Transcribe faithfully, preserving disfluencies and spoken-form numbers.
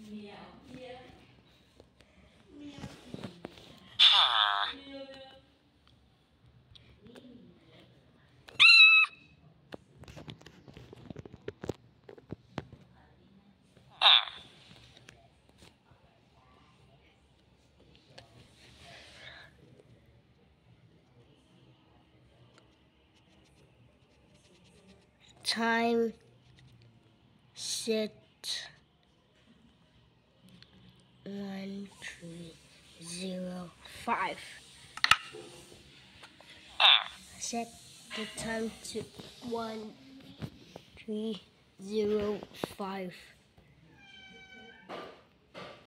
Time set one three zero five. Set the time to one three zero five.